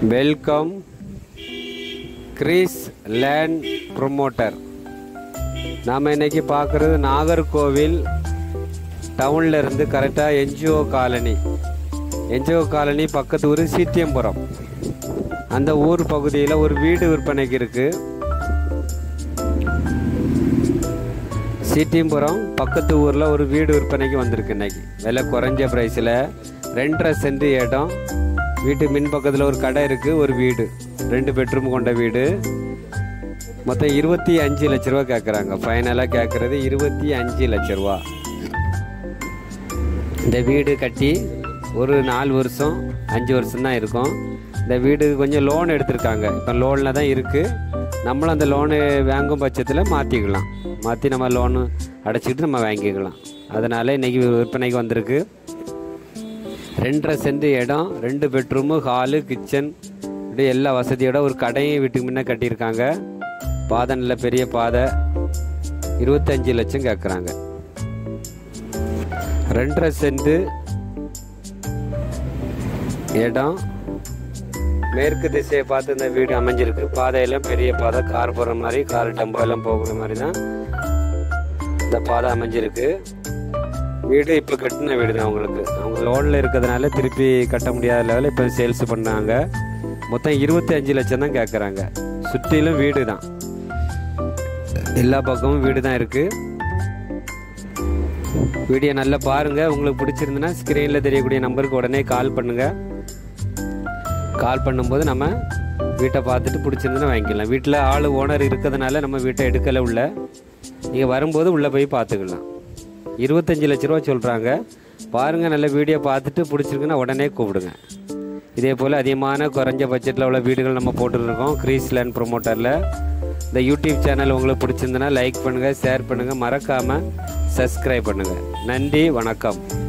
Welcome Greece land promoter. நாம் இன்றைக்கி பார்க்குறது நாகர்கோவில் டவுனில் இருந்து கரெக்டாக என்ஜிஓ காலனி பக்கத்து ஊர் சீத்தியம்புரம். அந்த ஊர் பகுதியில் ஒரு வீடு விற்பனைக்கு இருக்குது. சீத்தியம்புரம் பக்கத்து ஊரில் ஒரு வீடு விற்பனைக்கு வந்திருக்கு. இன்றைக்கி விலை குறைஞ்ச ப்ரைஸில் 2.5 சென்ட் இடம், வீட்டு மின் பக்கத்தில் ஒரு கடை இருக்குது, ஒரு வீடு 2 பெட்ரூம் கொண்ட வீடு. மொத்தம் 25 லட்ச ரூபா கேட்குறாங்க. ஃபைனலாக கேட்குறது 25 லட்ச ரூபா. இந்த வீடு கட்டி ஒரு 4 வருஷம் 5 வருஷம் தான் இருக்கும். இந்த வீடு கொஞ்சம் லோன் எடுத்திருக்காங்க. இப்போ லோனில் தான் இருக்குது. நம்மளும் அந்த லோனு வாங்கும் பட்சத்தில் மாற்றி நம்ம லோனு அடைச்சிக்கிட்டு நம்ம வாங்கிக்கலாம். அதனால் இன்றைக்கி விற்பனைக்கு வந்திருக்கு. 2.5 சென்ட் இடம், 2 பெட்ரூமு, ஹாலு, கிச்சன், இப்படி எல்லா வசதியோட ஒரு கடையும் வீட்டுக்கு முன்னே கட்டியிருக்காங்க. பாதை நல்ல பெரிய பாதை. 25 லட்சம் கேட்குறாங்க. 2.5 சென்ட் இடம், மேற்கு திசையை பார்த்து இந்த வீடு அமைஞ்சிருக்கு. பாதையெல்லாம் பெரிய பாதை, கார் போகிற மாதிரி, கார் டெம்போ எல்லாம் போகிற மாதிரி தான் இந்த பாதை அமைஞ்சிருக்கு. வீடு இப்போ கட்டின வீடு தான். அவங்க லோனில் இருக்கிறதுனால திருப்பி கட்ட முடியாத லெவலில் இப்போ சேல்ஸ் பண்ணாங்க. மொத்தம் 25 லட்சம் தான் கேட்குறாங்க. சுற்றிலும் வீடு தான், எல்லா பக்கமும் வீடு தான் இருக்குது. வீடியோ நல்லா பாருங்கள். உங்களுக்கு பிடிச்சிருந்துன்னா ஸ்க்ரீனில் தெரியக்கூடிய நம்பருக்கு உடனே கால் பண்ணுங்கள். கால் பண்ணும்போது நம்ம வீட்டை பார்த்துட்டு பிடிச்சிருந்துன்னா வாங்கிக்கலாம். வீட்டில் ஓனர் இருக்கிறதுனால நம்ம வீட்டை எடுக்கலை. உள்ள நீங்கள் வரும்போது உள்ளே போய் பார்த்துக்கலாம். 25 லட்ச ரூபா சொல்கிறாங்க. பாருங்கள், நல்ல வீடியோ பார்த்துட்டு பிடிச்சிருக்குன்னா உடனே கூப்பிடுங்க. இதே போல் அதிகமான குறைஞ்ச பட்ஜெட்டில் உள்ள வீடுகள் நம்ம போட்டுருக்கோம் கிரீஸ் லேண்ட் ப்ரொமோட்டரில். இந்த யூடியூப் சேனல் உங்களுக்கு பிடிச்சிருந்துன்னா லைக் பண்ணுங்கள், ஷேர் பண்ணுங்கள், மறக்காமல் சப்ஸ்கிரைப் பண்ணுங்கள். நன்றி, வணக்கம்.